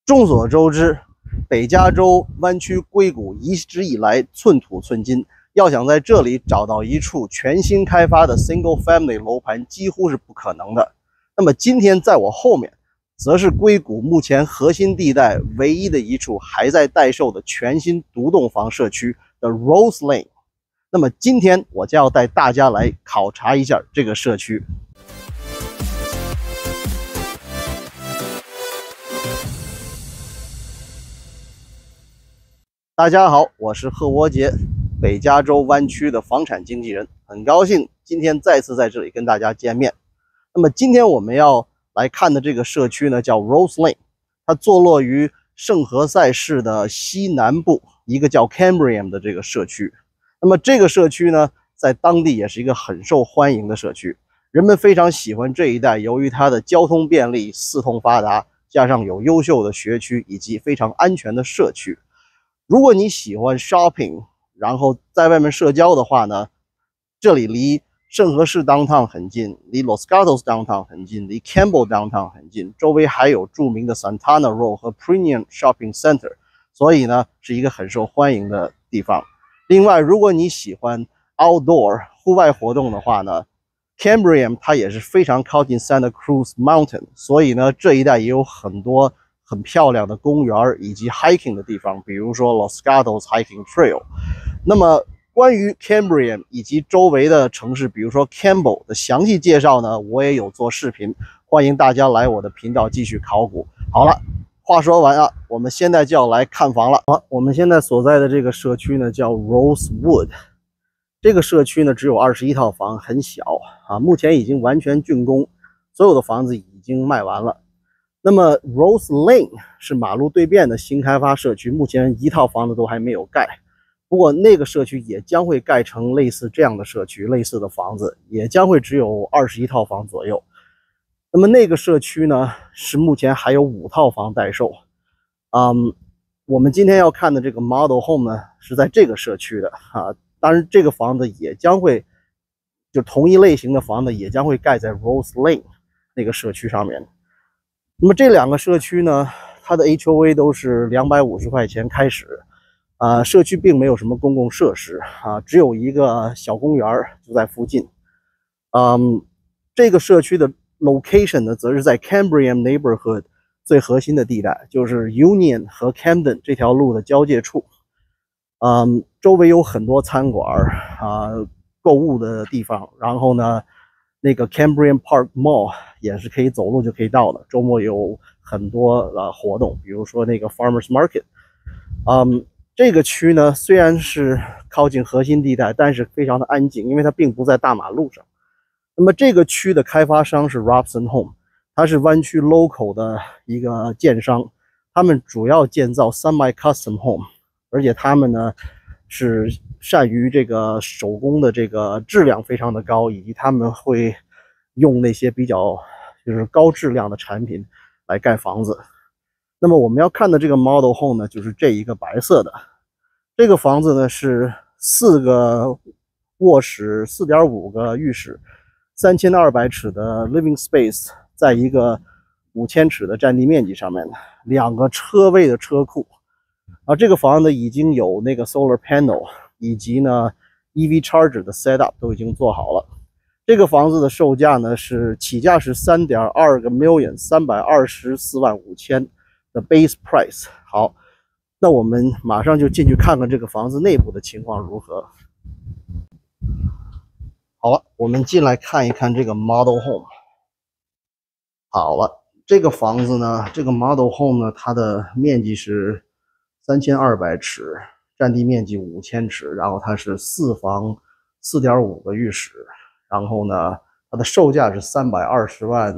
众所周知，北加州湾区硅谷一直以来寸土寸金，要想在这里找到一处全新开发的 single family 楼盘几乎是不可能的。那么今天在我后面，则是硅谷目前核心地带唯一的一处还在待售的全新独栋房社区的 Rose Lane。那么今天我将要带大家来考察一下这个社区。大家好，我是贺窝杰，北加州湾区的房产经纪人，很高兴今天再次在这里跟大家见面。那么今天我们要来看的这个社区呢，叫 Rose Lane， 它坐落于圣何塞市的西南部一个叫 Cambrian 的这个社区。那么这个社区呢，在当地也是一个很受欢迎的社区，人们非常喜欢这一带，由于它的交通便利、四通发达，加上有优秀的学区以及非常安全的社区。如果你喜欢 shopping， 然后在外面社交的话呢，这里离圣何市 downtown 很近，离 Los Gatos downtown 很近，离 Campbell downtown 很近，周围还有著名的 Santana Row 和 Premium Shopping Center， 所以呢是一个很受欢迎的地方。另外，如果你喜欢 outdoor 户外活动的话呢， Cambrian 它也是非常靠近 Santa Cruz Mountain， 所以呢这一带也有很多很漂亮的公园以及 hiking 的地方，比如说 Los Gatos Hiking Trail。那么关于 Cambrian 以及周围的城市，比如说 Campbell 的详细介绍呢，我也有做视频，欢迎大家来我的频道继续考古。好了，话说完啊，我们现在就要来看房了。好，我们现在所在的这个社区呢叫 Rosewood， 这个社区呢只有21套房，很小啊，目前已经完全竣工，所有的房子已经卖完了。那么 Rose Lane 是马路对面的新开发社区，目前一套房子都还没有盖。不过那个社区也将会盖成类似这样的社区，类似的房子也将会只有21套房左右。那么那个社区呢，是目前还有5套房待售。我们今天要看的这个 Model Home 呢，是在这个社区的啊。当然，这个房子也将会，就同一类型的房子也将会盖在 Rose Lane 那个社区上面。那么这两个社区呢，它的 HOA 都是250块钱开始，社区并没有什么公共设施啊，只有一个小公园就在附近。这个社区的 location 呢，则是在 Cambrian Neighborhood 最核心的地带，就是 Union 和 Camden 这条路的交界处。周围有很多餐馆购物的地方，然后呢，那个 Cambrian Park Mall 也是可以走路就可以到的，周末有很多活动，比如说那个 Farmers Market。这个区呢虽然是靠近核心地带，但是非常的安静，因为它并不在大马路上。那么这个区的开发商是 Robson Home， 它是湾区 local 的一个建商，他们主要建造 semi-custom home， 而且他们呢是善于这个手工的这个质量非常的高，以及他们会用那些比较就是高质量的产品来盖房子。那么我们要看的这个 Model Home 呢，就是这一个白色的。这个房子呢是4个卧室、4.5个浴室、3200尺的 living space， 在一个5000尺的占地面积上面，2个车位的车库。这个房子已经有那个 solar panel， 以及呢 EV charger 的 setup 都已经做好了。这个房子的售价呢是起价是 3.2 个 million， 324万5千的 base price。 好，那我们马上就进去看看这个房子内部的情况如何。好了，我们进来看一看这个 Model Home。 好了，这个房子呢，这个 Model Home 呢，它的面积是3200尺，占地面积5000尺，然后它是4房4.5个浴室，然后呢它的售价是324万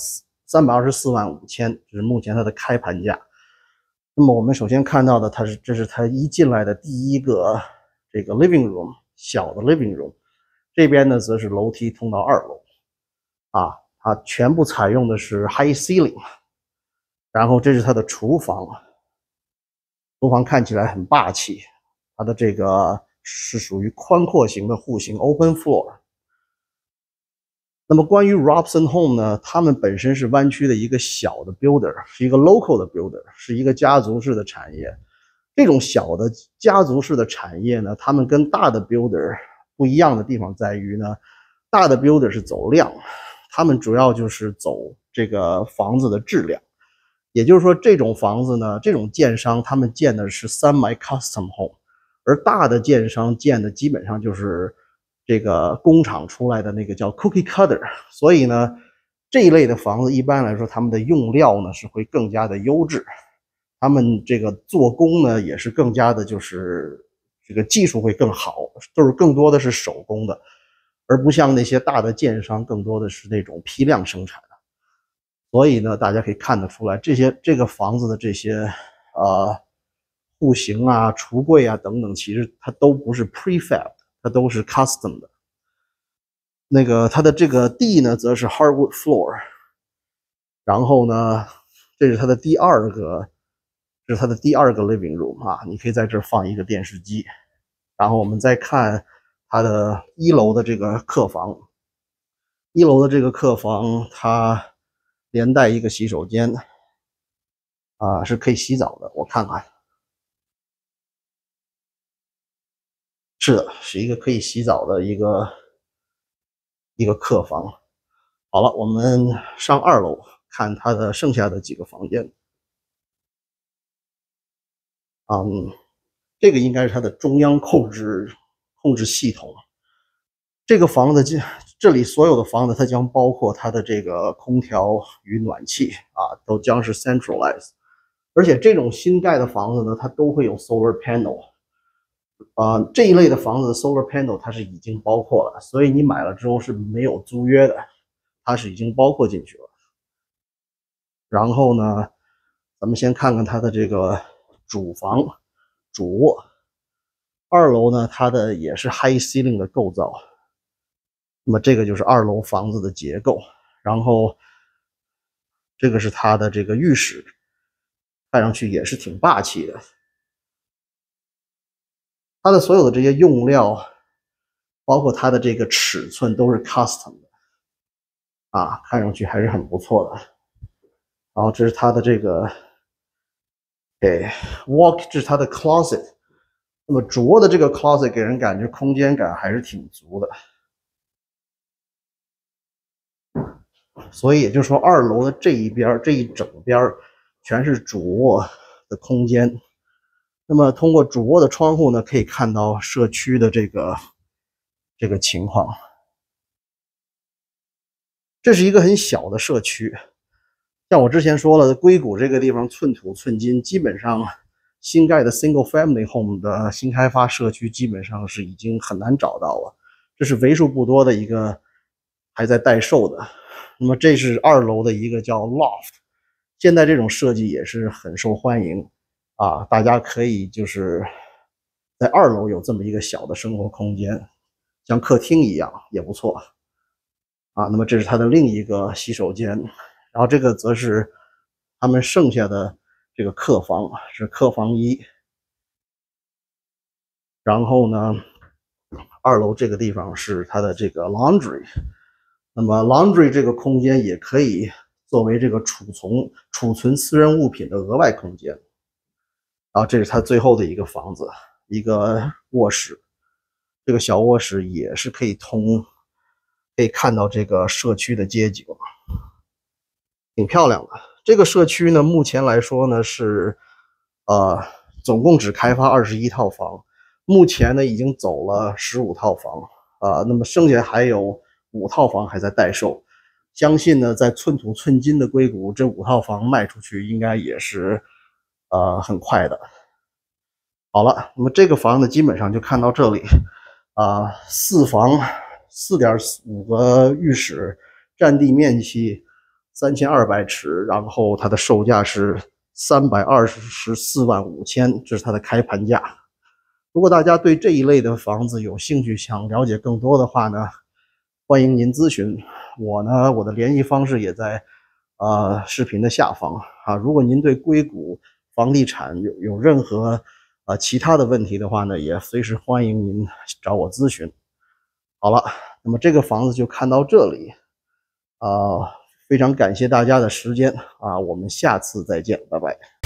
5千，这是目前它的开盘价。那么我们首先看到的，这是它一进来的第一个这个 living room， 小的 living room。这边呢则是楼梯通到2楼它全部采用的是 high ceiling。然后这是它的厨房，厨房看起来很霸气，它的这个是属于宽阔型的户型 open floor。 那么关于 Robson Home 呢，他们本身是湾区的一个小的 builder， 是一个 local 的 builder， 是一个家族式的产业。这种小的家族式的产业呢，他们跟大的 builder 不一样的地方在于呢，大的 builder 是走量，他们主要就是走这个房子的质量。也就是说，这种房子呢，这种建商他们建的是 semi custom home， 而大的建商建的基本上就是这个工厂出来的那个叫 cookie cutter， 所以呢，这一类的房子一般来说，他们的用料呢是会更加的优质，他们这个做工呢也是更加的，就是这个技术会更好，就是更多的是手工的，而不像那些大的建商更多的是那种批量生产的。所以呢，大家可以看得出来，这个房子的这些户型啊、橱柜啊等等，其实它都不是 prefab， 它都是 custom 的。那个它的这个地呢，则是 hardwood floor， 然后呢，这是它的第二个 living room 啊，你可以在这儿放一个电视机。然后我们再看它的1楼的这个客房，1楼的这个客房它连带一个洗手间啊，是可以洗澡的。我看看，是的，是一个可以洗澡的一个客房。好了，我们上2楼看它的剩下的几个房间。这个应该是它的中央控制系统。这个房子这里所有的房子，它将包括它的这个空调与暖气啊，都将是 centralized。而且这种新盖的房子呢，它都会有 solar panel。这一类的房子的 solar panel 它是已经包括了，所以你买了之后是没有租约的，它是已经包括进去了。然后呢，咱们先看看它的这个主卧。2楼呢，它的也是 high ceiling 的构造。那么这个就是2楼房子的结构。然后这个是它的这个浴室，看上去也是挺霸气的。它的所有的这些用料，包括它的这个尺寸都是 custom 的啊，看上去还是很不错的。然后这是它的这个这是它的 closet。那么主卧的这个 closet 给人感觉空间感还是挺足的，所以也就是说2楼的这一边这一整边全是主卧的空间。那么通过主卧的窗户呢，可以看到社区的这个情况。这是一个很小的社区，像我之前说了，硅谷这个地方寸土寸金，基本上新盖的 single family home 的新开发社区基本上是已经很难找到了，这是为数不多的一个还在待售的。那么这是2楼的一个叫 loft， 现在这种设计也是很受欢迎啊，大家可以就是在2楼有这么一个小的生活空间，像客厅一样也不错啊。那么这是它的另一个洗手间，然后这个则是他们剩下的这个客房，是客房1。然后呢，2楼这个地方是它的这个 laundry。那么 laundry 这个空间也可以作为这个储存私人物品的额外空间。然后这是它最后的一个房子，一个卧室。这个小卧室也是可以看到这个社区的街景，挺漂亮的。这个社区呢，目前来说呢是总共只开发21套房，目前呢已经走了15套房那么剩下还有5套房还在待售。相信呢，在寸土寸金的硅谷，这5套房卖出去应该也是很快的。好了，那么这个房子基本上就看到这里4房4.5个浴室，占地面积3200尺，然后它的售价是324万5千，这是它的开盘价。如果大家对这一类的房子有兴趣，想了解更多的话呢，欢迎您咨询我呢。我的联系方式也在视频的下方啊。如果您对硅谷房地产有任何其他的问题的话呢，也随时欢迎您找我咨询。好了，那么这个房子就看到这里。 非常感谢大家的时间啊，我们下次再见，拜拜。